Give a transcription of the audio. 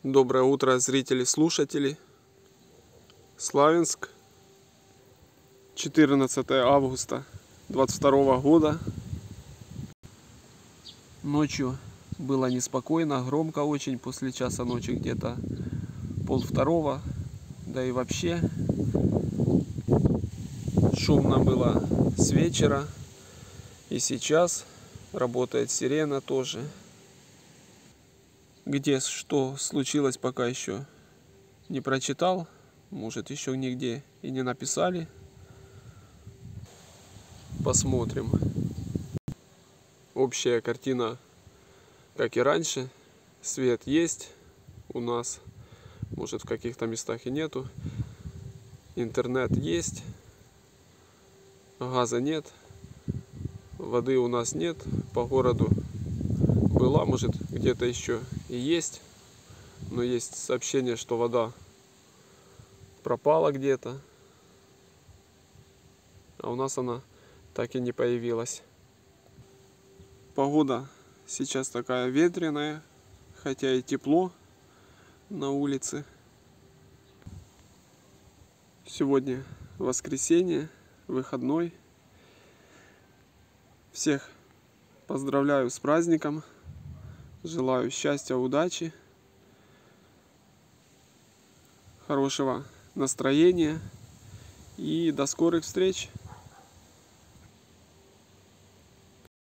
Доброе утро, зрители, слушатели. Славянск, 14 августа 22 года. Ночью было неспокойно, громко очень, после часа ночи где-то 1:30, да и вообще шумно было с вечера. И сейчас работает сирена тоже. Где что случилось, пока еще не прочитал. Может, еще нигде и не написали. Посмотрим. Общая картина, как и раньше. Свет есть у нас. Может, в каких-то местах и нету. Интернет есть. Газа нет. Воды у нас нет. По городу была, может, где-то еще и есть. Но есть сообщение, что вода пропала где-то. А у нас она так и не появилась. Погода сейчас такая ветреная, хотя и тепло на улице. Сегодня воскресенье, выходной. Всех поздравляю с праздником. Желаю счастья, удачи, хорошего настроения и до скорых встреч.